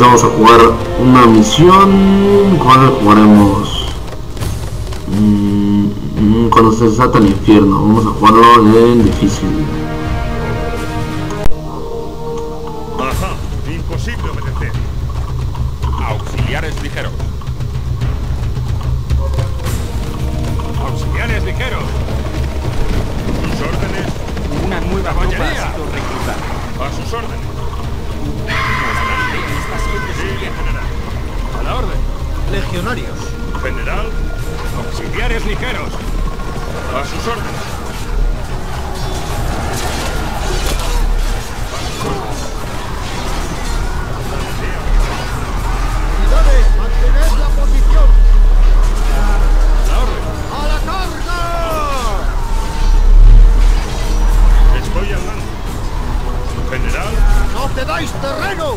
vez vamos a jugar una misión. ¿Cuál jugaremos? Cuando se desata el infierno. Vamos a jugarlo en difícil. Ajá, imposible obedecer. Auxiliares ligeros. Auxiliares ligeros. Sus órdenes. Una nueva tropa ha sido reclutada. A sus órdenes. Nuestra aldea está siendo Sí, sitiada. general. A la orden. Legionarios. General, Auxiliares ligeros. a sus órdenes. Unidades, mantened la posición. A la orden. ¡A la carga! Estoy al mando. General, ¡No cedáis terreno!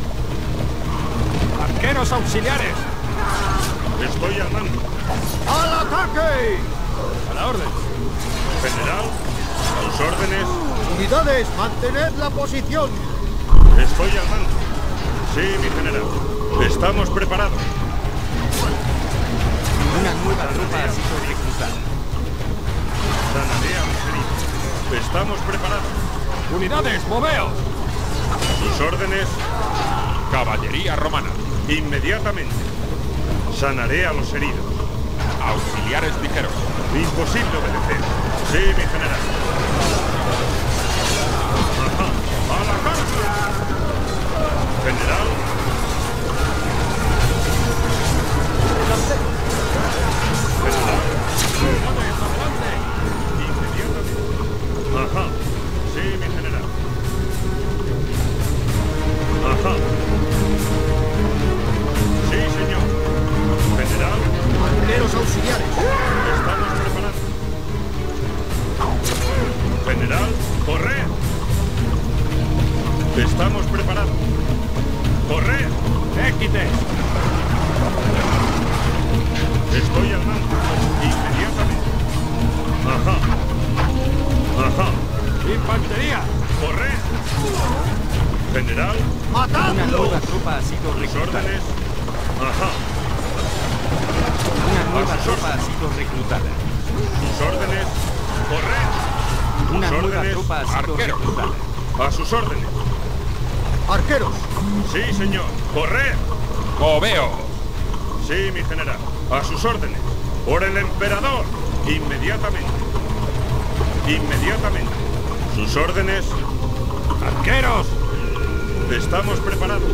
Arqueros auxiliares. estoy al mando. ¡Al ataque! A la orden. General, a sus órdenes. Unidades, mantened la posición. Estoy al mando. Sí, mi general. Estamos preparados. Una nueva tropa ha sido reclutada. Sanaré a los heridos. Estamos preparados. Unidades, moveos. Sus órdenes, Caballería romana. inmediatamente. Sanaré a los heridos. Auxiliares ligeros. Imposible obedecer. Sí, mi general. Ajá. ¡A la carga! General, general. Unidades, adelante. Inmediatamente. Ajá. Sí, mi general. Ajá. Sí, señor. General, Arqueros auxiliares. estamos preparados. General, corred. Estamos preparados. Corred. Équites. Estoy al mando. Inmediatamente. Ajá. Ajá. Infantería. Corred. General, Una ¡Matadlos! nueva tropa ha sido sus reclutada. órdenes. Ajá. Una nueva sus tropa ha sido reclutada. Sus órdenes. Corred. Una Sus nueva órdenes. tropa ha sido Arqueros. reclutada. A sus órdenes. Arqueros. Sí, señor. Corred. Moveo. Sí, mi general. A sus órdenes. Por el emperador. Inmediatamente. Inmediatamente. Sus órdenes. Arqueros. Estamos preparados.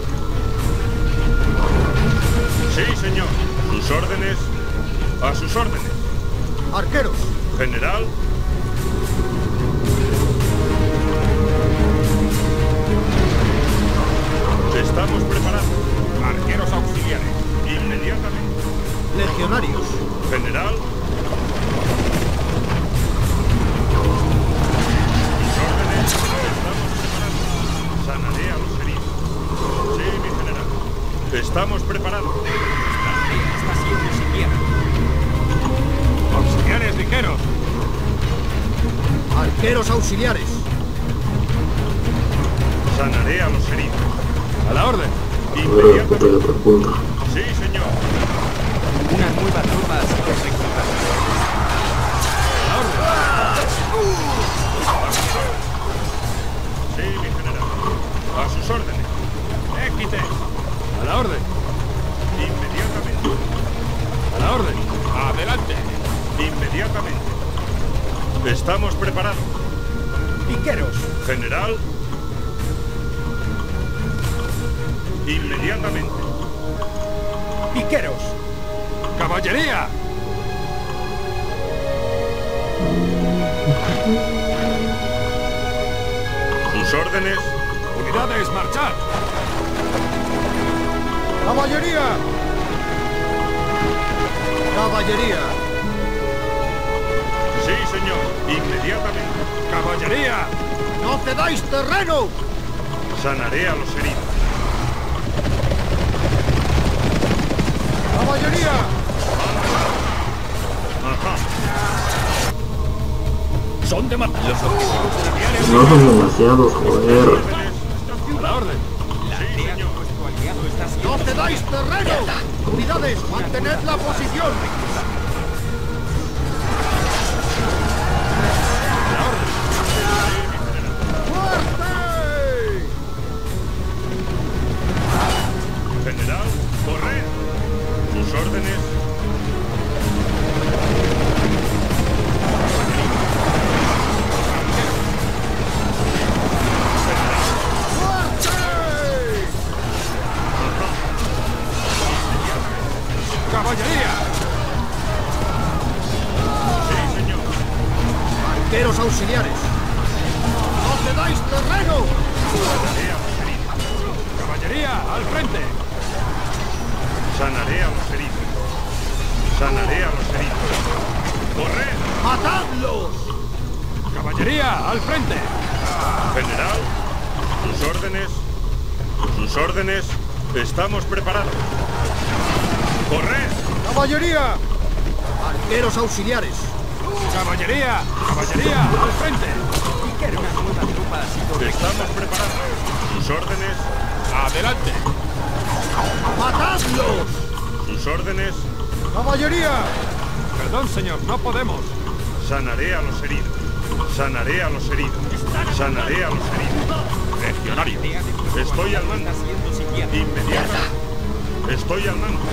Sí, señor. Sus órdenes. A sus órdenes. Arqueros. General. Estamos preparados. Arqueros auxiliares. Inmediatamente. Legionarios. General. Sus órdenes. Estamos preparados. Sanaré a los heridos. Sí, mi general. Estamos preparados. Nuestra aldea está siendo sitiada. Auxiliares ligeros. Arqueros auxiliares. Sanaré a los heridos. A la orden. Inmediatamente. Sí, señor. Una nueva tropa ha sido reclutada. A la orden. Sí, mi general. A sus órdenes. Équites. A la orden. Inmediatamente. A la orden. Adelante. Inmediatamente. Estamos preparados. Piqueros. General. Inmediatamente. Piqueros. Caballería. Sus órdenes. Unidades, marchar. Caballería. Caballería. Sí, señor. Inmediatamente. Caballería. ¡No cedáis terreno! Sanaré a los heridos. ¡Caballería! Ajá. Son de matar. Los No son demasiados, joder. Órdenes. A la orden. La Sí, aldea señor. puesto Tu aliado está siendo... ¡No cedáis terreno! ¡Unidades, mantened la posición! ¡Muerte! General, corred. Sus órdenes. ¡Caballería! Sí, señor. Arqueros auxiliares. ¡No cedáis terreno! Sanaré a los heridos. ¡Caballería, al frente! Sanaré a los heridos. Sanaré a los heridos. ¡Corred! ¡Matadlos! ¡Caballería, al frente! General, sus órdenes. Sus órdenes. Estamos preparados. ¡Corred! ¡Caballería! Arqueros auxiliares. ¡Caballería! ¡Caballería, al frente! Una nueva tropa ha sido Estamos preparados. Sus órdenes. ¡Adelante! ¡Matadlos! Sus órdenes. ¡Caballería! Perdón, señor, no podemos. Sanaré a los heridos. Sanaré a los heridos. Sanaré a los heridos. Legionario. Estoy al mando. está siendo sitiada. Inmediatamente. Estoy al mando.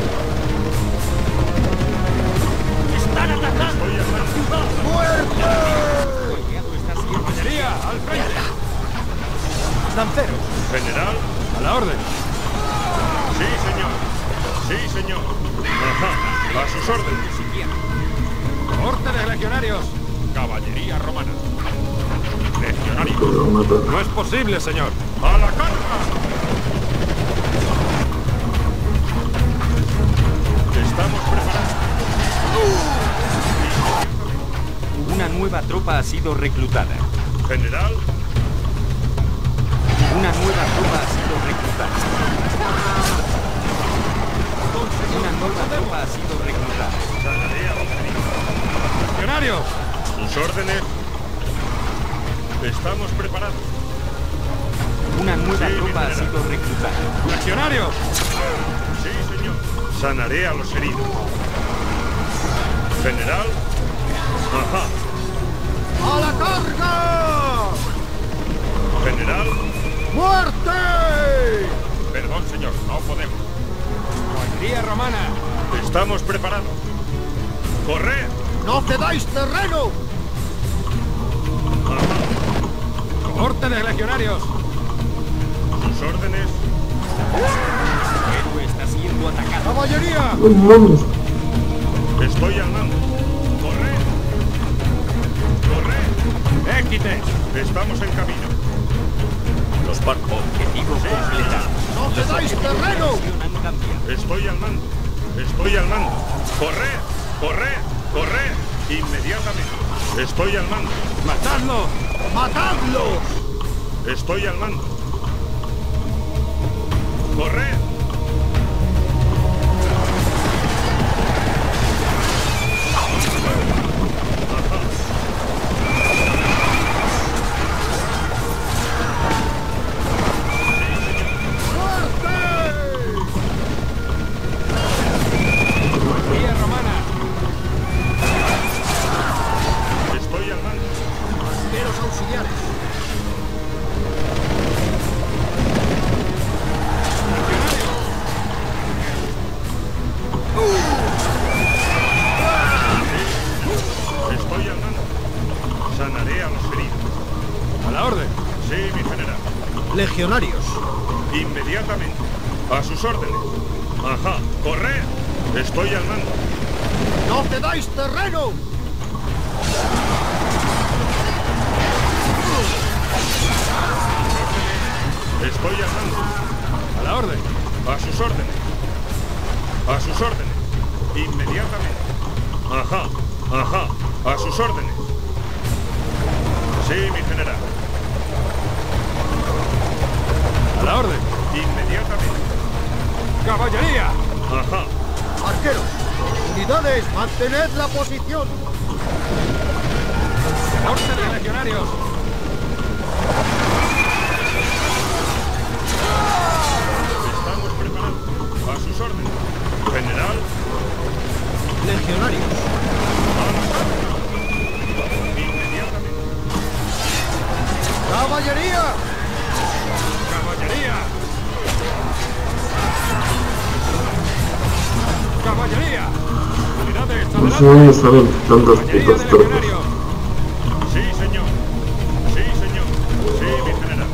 ¡Están atacando! Estoy al mando. ¡Muerte! Tu aliado está siendo... ¡Caballería, al frente! ¡Lanceros! General. ¡A la orden! Sí, señor. Sí, señor. Ajá. A sus órdenes. ¡Corte de legionarios! ¡Caballería romana! ¡Legionarios! Pero matar. ¡No es posible, señor! ¡A la carga! Estamos preparados. Una nueva tropa ha sido reclutada. General. Una nueva tropa ha sido reclutada. Una nueva tropa ha sido reclutada. Sanaré a los heridos. ¡Legionarios! Sus órdenes. Estamos preparados. Una nueva Sí, tropa ha general. sido reclutada. ¡Legionarios! Sí, señor. Sanaré a los heridos. General. Ajá. ¡A la carga! General. ¡Muerte! Perdón, señor, no podemos. ¡Caballería romana! Estamos preparados. ¡Corred! ¡No cedáis terreno! Ajá. ¡Corte de legionarios! Sus órdenes. El héroe está siendo atacado. ¡Caballería! ¡Ay, mames! Estoy al mando. ¡Corred! ¡Corred! ¡Équite! Estamos en camino. Los barcos. Objetivo completado. ¡No cedáis terreno! Han cambiado. Estoy al mando. Estoy al mando. ¡Corred! ¡Corred! ¡Corred! Inmediatamente. Estoy al mando. ¡Matadlo! ¡Matadlos! Estoy al mando. ¡Corred! ¡Caballería romana! Estoy al mando. Arqueros auxiliares. Estoy al mando. Sanaré a los heridos. ¡A la orden! Sí, mi general. Legionarios. Inmediatamente. A sus órdenes. Ajá. ¡Corred! Estoy al mando. ¡No cedáis terreno! Estoy al mando. ¡A la orden! A sus órdenes. A sus órdenes. Inmediatamente. Ajá. Ajá. A sus órdenes. Sí, mi general. ¡A la orden! Inmediatamente. ¡Caballería! Ajá. Arqueros. Unidades, mantened la posición. ¡Corte de legionarios! ¡Caballería! ¡Caballería! ¡Caballería! ¡Unidades, No sé adelante! dónde salen tantas ¡Caballería putas de tropas. legionarios! Sí, señor. Sí, señor. Sí, mi general.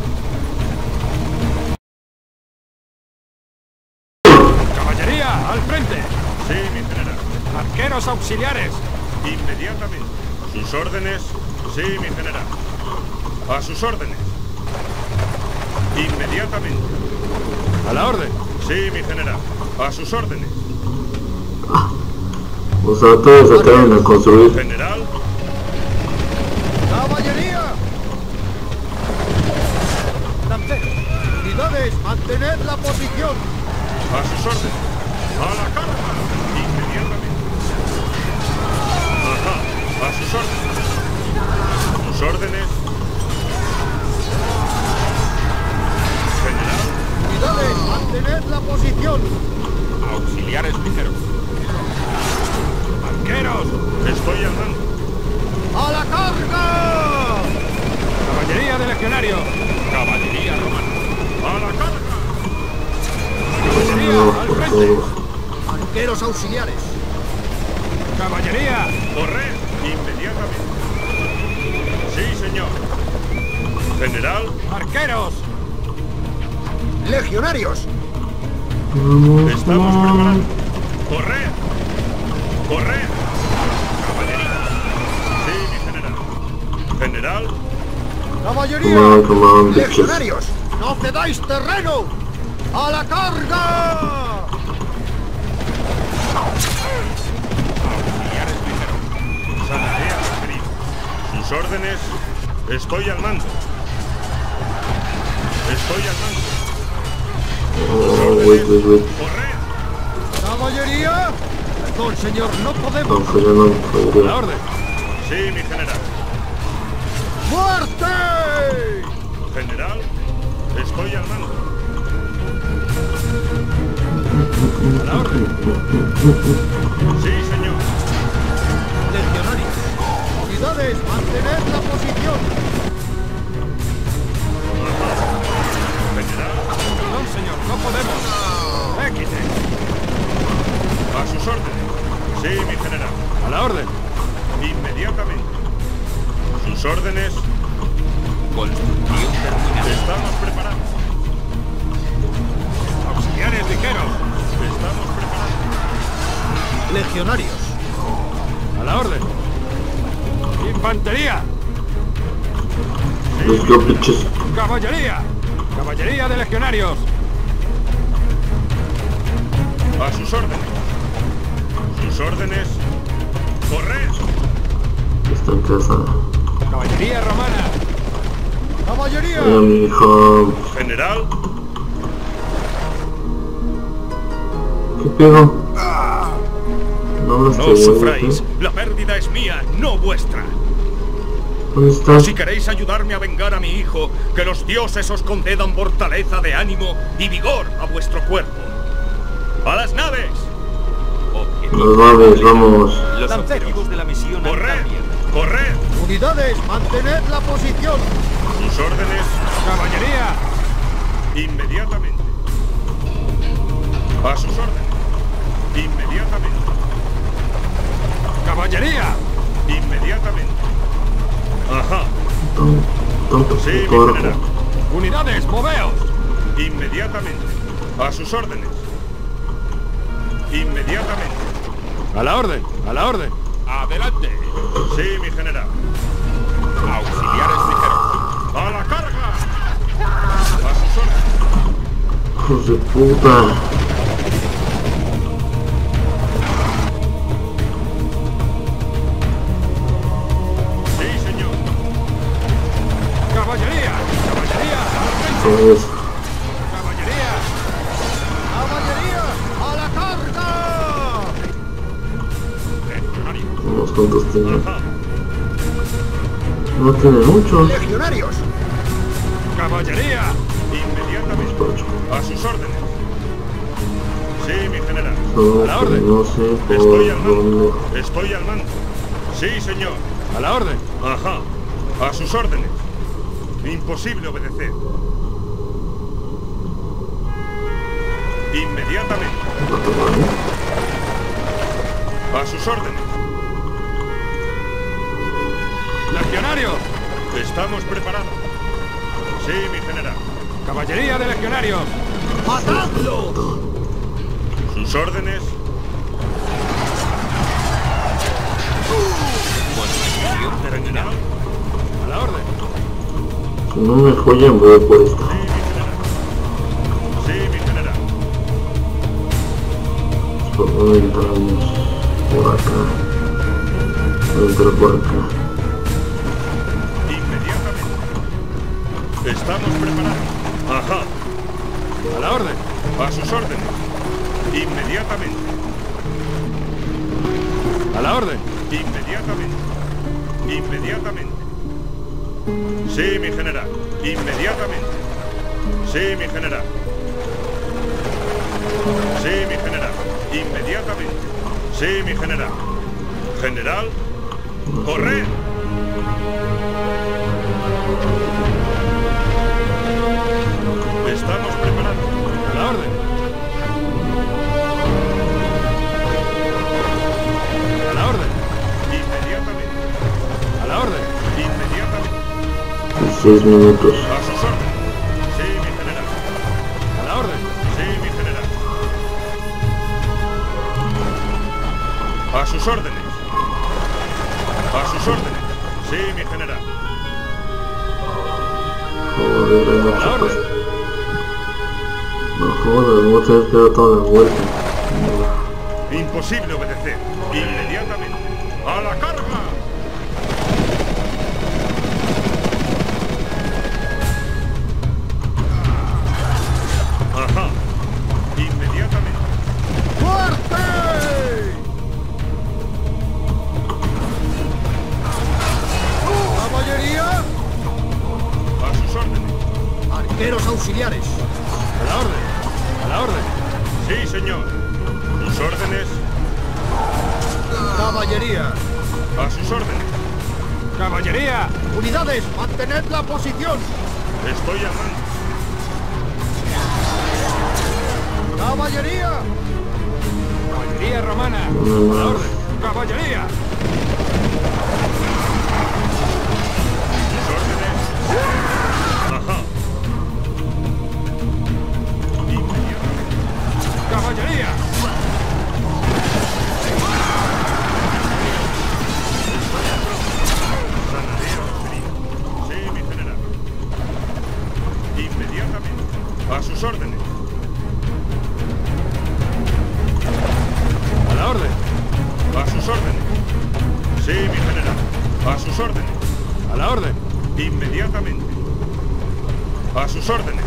¡Caballería, al frente! Sí, mi general. ¡Arqueros auxiliares! Inmediatamente. ¿Sus órdenes? Sí, mi general. A sus órdenes. Inmediatamente. ¡A la orden! Sí, mi general. A sus órdenes. O sea, todos acaban de construir. General. ¡Caballería! ¡Lanceros! ¡Unidades! ¡Mantened la posición! A sus órdenes. A la carga. Inmediatamente. Ajá. A sus órdenes. Sus órdenes. General. ¡Unidades! ¡Mantened la posición! ¡Auxiliares ligeros! ¡Arqueros! Estoy al mando. ¡A la carga! ¡Caballería de legionarios! ¡Caballería romana! A la carga. ¡Caballería, No, al por frente! favor. ¡Arqueros auxiliares! ¡Caballería! Correr. Inmediatamente. Sí, señor. General. ¡Arqueros! ¡Legionarios! Vamos, Estamos vamos. preparados. Correr. Correr. Caballería. Sí, mi general. General. ¡Caballería! Come on, bitches. ¡Legionarios! ¡No cedáis terreno! ¡A la carga! ¡Auxiliares ligeros! Sanaré a los heridos. Sus órdenes. Estoy al mando. Estoy al mando. Oh, wait. Correr. ¡Caballería! Perdón, señor, no podemos. No, pues yo no ¡A la podría. orden! Sí, mi general. ¡Muerte! General. Estoy al mando. ¡A la orden! Sí, señor. ¡Legionarios! ¡Unidades! ¡Mantened la posición! General. ¡Perdón, señor! ¡No podemos! ¡Équite! A sus órdenes. Sí, mi general. ¡A la orden! Inmediatamente. Sus órdenes. Construcción terminada. Estamos preparados. ¡Auxiliares ligeros! Estamos preparados. ¡Legionarios! ¡A la orden! ¡Infantería! Let's go, bitches. ¡Caballería! ¡Caballería de legionarios! A sus órdenes. Sus órdenes. Correr. Está en casa. ¡Caballería romana! ¡Caballería! Mira, mi hijo. General. ¿Qué pedo? No hablas No de güey, sufráis. ¿eh? La pérdida es mía, no vuestra. ¿Dónde estás? Si queréis ayudarme a vengar a mi hijo, que los dioses os concedan fortaleza de ánimo y vigor a vuestro cuerpo. ¡A las naves! Los naves, vamos. Los Lanceros. objetivos de la misión han Correr. cambiado. Correr. ¡Unidades! ¡Mantened la posición! Sus órdenes. ¡Caballería! Inmediatamente. A sus órdenes. Inmediatamente. ¡Caballería! Inmediatamente. Ajá. Tonto Sí, mi porco. general. ¡Unidades, moveos! Inmediatamente. A sus órdenes. Inmediatamente. ¡A la orden! ¡A la orden! ¡Adelante! Sí, mi general. ¡Auxiliares ligeros! ¡A la carga! A sus órdenes. Hijos de puta. Sí, señor. ¡Caballería! ¡Caballería! ¡Al frente! Pues, ¡Caballería! ¡Caballería! ¡A la carga! Legionarios. unos cuantos tienen. Ajá. No tiene mucho. ¡Legionarios! ¡Caballería! Inmediatamente. Ocho. A sus órdenes. Sí, mi general. Solo A la que orden. no sé por Estoy al dónde. mando. Estoy al mando. Sí, señor. ¡A la orden! Ajá. A sus órdenes. Imposible obedecer. Inmediatamente. A sus órdenes. ¡Legionario! Estamos preparados. Sí, mi general. ¡Caballería de legionarios! ¡Matadlo! Sus órdenes. Construcción terminada. ¡A la orden! Si no me follan, voy por esta. Sí, mi general. ¿Por dónde entramos? Por acá. Voy a entrar por acá. Inmediatamente. Estamos preparados. Ajá. ¡A la orden! A sus órdenes. Inmediatamente. ¡A la orden! Inmediatamente. Inmediatamente. Sí, mi general. Inmediatamente. Sí, mi general. Sí, mi general. Inmediatamente. Sí, mi general. General. ¡Corred! Estamos preparados. ¡A la orden! ¡A la orden! Inmediatamente. ¡A la orden! Inmediatamente. 6 minutos. A sus órdenes. Sí, mi general. ¡A la orden! Sí, mi general. A sus órdenes. A sus órdenes. Sí, mi general. Joder, ¡A no la orden! No jodas, no te has quedado toda la vuelta. Imposible obedecer. Inmediatamente. ¡A la carga! Ajá. Inmediatamente. ¡Fuerte! ¡Caballería! A sus órdenes. ¡Arqueros auxiliares! ¡A la orden! ¡A la orden! Sí, señor. Sus órdenes. ¡Caballería! A sus órdenes. ¡Caballería! ¡Unidades! ¡Mantened la posición! Estoy llamando. ¡Caballería! ¡Caballería romana! ¡A la orden! ¡Caballería! Sus órdenes. Ajá. Inmediatamente. ¡Caballería! Sanaré a los heridos. Sí, mi general. Inmediatamente. A sus órdenes. ¡A la orden! A sus órdenes. Sí, mi general. A sus órdenes. ¡A la orden! Inmediatamente. A sus órdenes.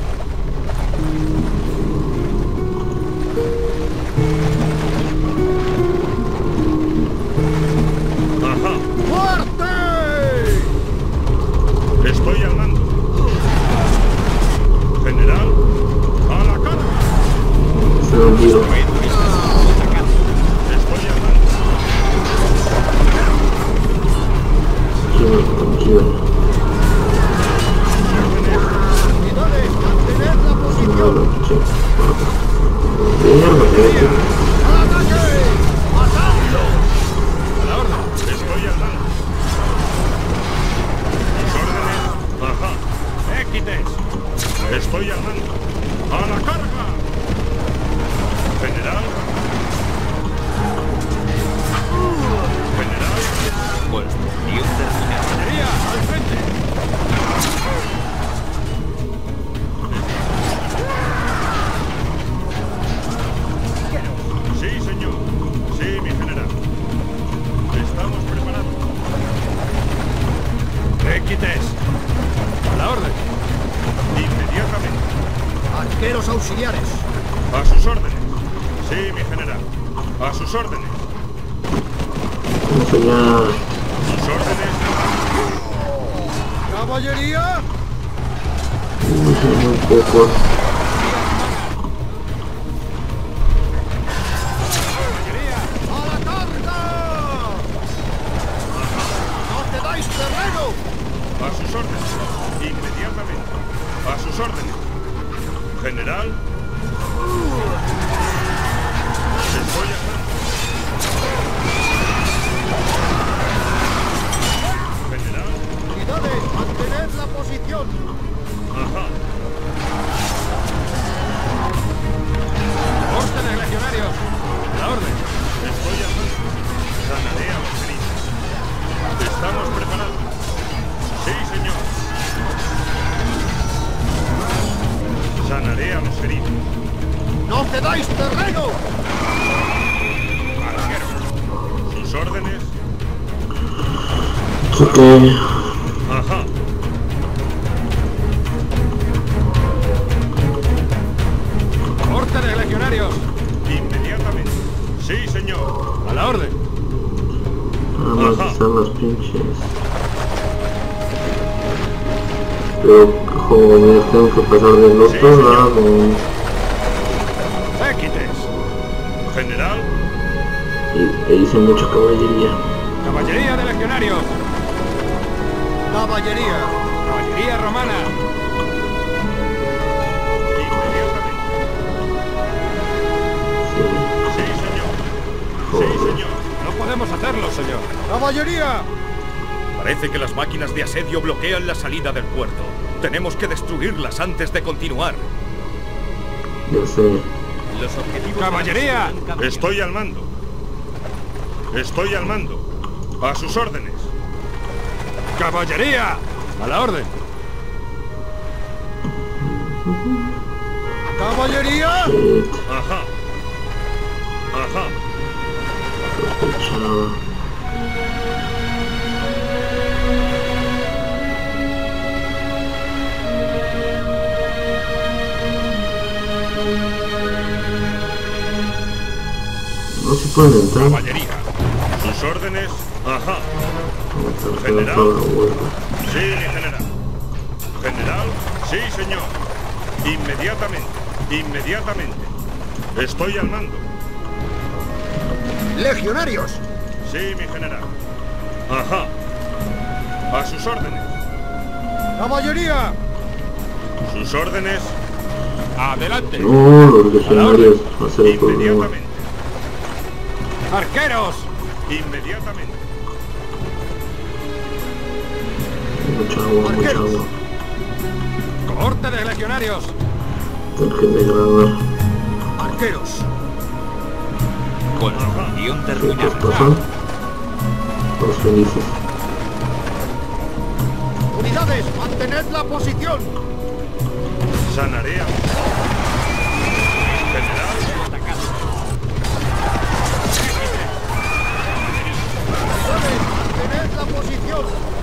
Ajá. ¡Fuerte! Estoy al mando. General, a la carga. Se lo olvido. Estoy al mando. Tranquilo. ¡Unidades! ¡Mantened la posición! Mierda, ¡Al ataque! ¡Matadlo! ¡A la orden! Estoy al mando. Sus órdenes. Ajá. ¡Équites! Estoy al mando. ¡A la carga! General. General. Construcción terminada. ¡Caballería! ¡Al frente! Sí, señor. Sí, mi general. Estamos preparados. ¡Équites! ¡A la orden! Inmediatamente. ¡Arqueros auxiliares! A sus órdenes. Sí, mi general. A sus órdenes. Vamos allá. Sus órdenes. ¡Caballería! Muy poco. ¡A la carga! ¡No te dais terreno! A sus órdenes. Inmediatamente. A sus órdenes. General. Estoy al mando. General. Unidades, mantened la posición. Ajá. ¡Órdenes, legionarios! ¡La orden! Estoy al mando. Sanaré a los heridos. Estamos preparados. Sí, señor. Sanaré a los heridos. ¡No cedáis terreno! Arquero. ¿Sus órdenes? Ok. Ajá. ¡Órdenes, legionarios! Inmediatamente. Sí, señor. ¡A la orden! Nada más Ajá. están las pinches. Pero, joder, tengo que pasar del Sí, otro señor. lado. ¡Équites! General. E hice mucha caballería. ¡Caballería de legionarios! Caballería. ¡Caballería romana! Inmediatamente. Sí. Sí, señor. Sí, Joder. señor. ¡No podemos hacerlo, señor! Caballería. Parece que las máquinas de asedio bloquean la salida del puerto. Tenemos que destruirlas antes de continuar. Ya sé. Los objetivos... ¡Caballería! Estoy al mando. Estoy al mando. A sus órdenes. ¡Caballería! ¡A la orden! Caballería. Shit. Ajá. Ajá. Sospechaba. No se pueden entrar. Caballería. Sus órdenes. Ajá. Vamos a General. toda la vuelta. Sí, mi general. General. Sí, señor. Inmediatamente. Inmediatamente. Estoy al mando. Legionarios. Sí, mi general. Ajá. A sus órdenes. Caballería. Sus órdenes. ¡Adelante! No, los legionarios va a ser el problema. Inmediatamente. ¡Arqueros! Inmediatamente. Mucha agua, mucha Arqueros. agua. ¡Cohorte de legionarios! Tengo que degradar. Arqueros. Construcción ¿Qué terminada. pasan? Los felices. Unidades, mantened la posición. Sanaré a... General. Unidades, mantened la posición.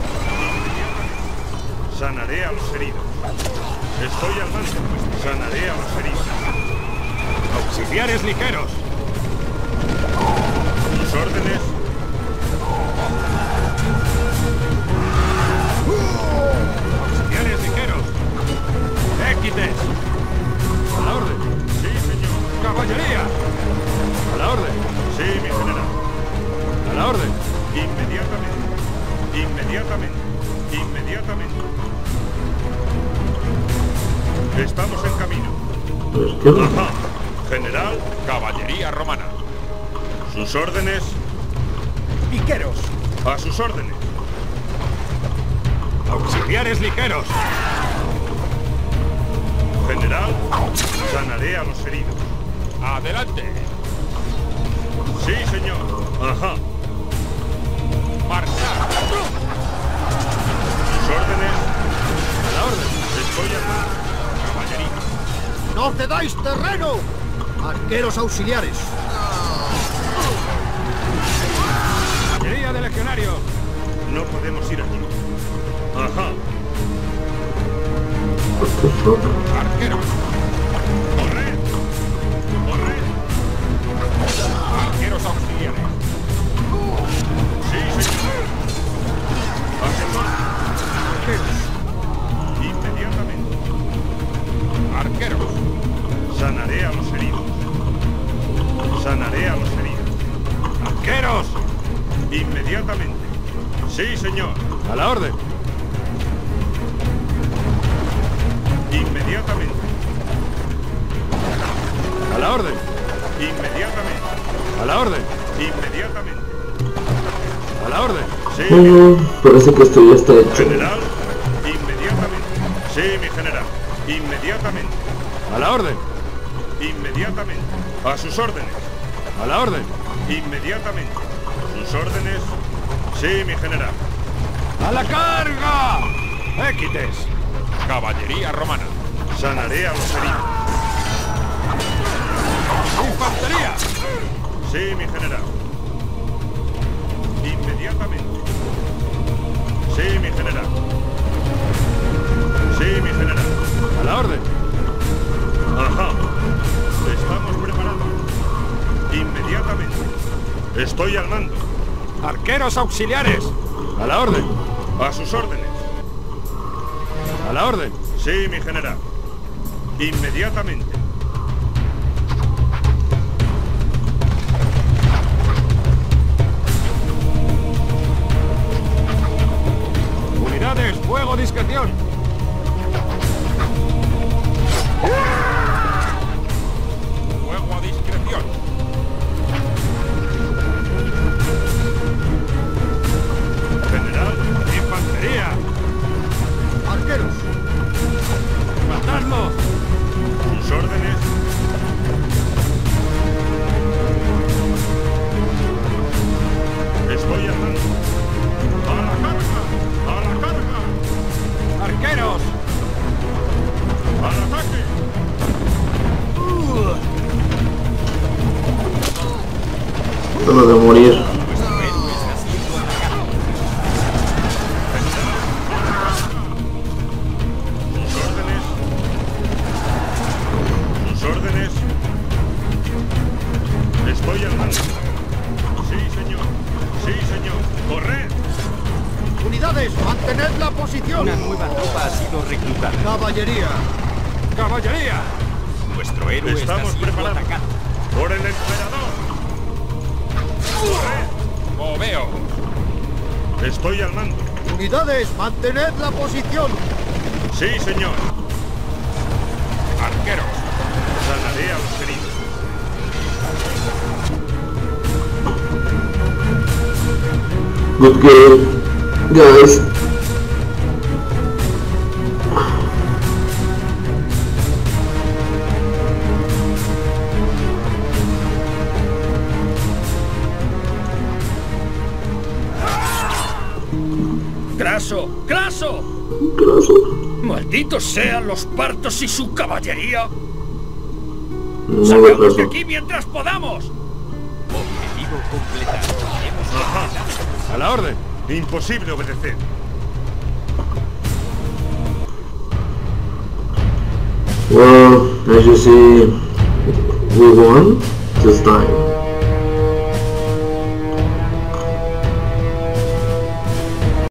Sanaré a los heridos. Estoy al mando. Sanaré a los heridos. ¡Auxiliares ligeros! Sus órdenes. ¡Auxiliares ligeros! ¡Équites! ¡A la orden! Sí, señor. ¡Caballería! ¡A la orden! Sí, mi general. ¡A la orden! Inmediatamente. Inmediatamente. Inmediatamente. Estamos en camino. A la izquierda. Ajá. General. ¡Caballería romana! Sus órdenes. Piqueros. A sus órdenes. ¡Auxiliares ligeros! General. Sanaré a los heridos. ¡Adelante! Sí, señor. Ajá. ¡Marchar! Sus órdenes. ¡A la orden! Estoy al mando. ¡Caballería! ¡No cedáis terreno! Arqueros auxiliares. ¡Caballería de legionarios! No podemos ir allí. Ajá. What the fuck? ¡Arqueros! Corred. Corred. ¡Arqueros auxiliares! Sí, señor. Hacemos Arqueros. inmediatamente. ¡Arqueros! Sanaré a los heridos. Sanaré a los heridos. ¡Arqueros! Inmediatamente. Sí, señor. ¡A la orden! Inmediatamente. A la orden. Inmediatamente. A la orden. Inmediatamente. A la orden. Sí, Parece que esto ya está hecho. general. Inmediatamente. Sí, mi general. Inmediatamente. A la orden. Inmediatamente. A sus órdenes. A la orden. Inmediatamente. Sus órdenes. Sí, mi general. ¡A la carga! ¡Équites! Caballería romana. Sanaré a los heridos. ¡Infantería! Sí, mi general. Inmediatamente. Sí, mi general. Sí, mi general. A la orden. Ajá. Estamos preparados. Inmediatamente. Estoy al mando. ¡Arqueros auxiliares! A la orden. A sus órdenes. A la orden. Sí, mi general. Inmediatamente. Unidades, fuego, discreción. Fuego a discreción. General. ¡Infantería! Arqueros. ¡Matadlos! Sus órdenes. Estoy al mando. ¡A la carga! ¡A la carga! ¡Arqueros! ¡Al ataque! Solo de morir. Sus órdenes. Sus órdenes. Estoy al mando. Sí, señor. Sí, señor. ¡Corred! Unidades, mantened la posición. Una nueva tropa ha sido reclutada. Caballería. ¡Caballería! Nuestro héroe Estamos está siendo preparados. atacado. ¡Por el emperador! ¡Corred! Moveo. Estoy al mando. Unidades, mantened la posición. Sí, señor. Arqueros. Sanaré a los heridos. Good game, guys. ¡Craso! ¡Craso! Gracias. ¡Malditos sean los partos y su caballería! No me ¡Salgamos de caso. aquí mientras podamos! Objetivo completado. Hemos Ajá. completado. A la orden. Imposible obedecer. Well, as you see, we won this time.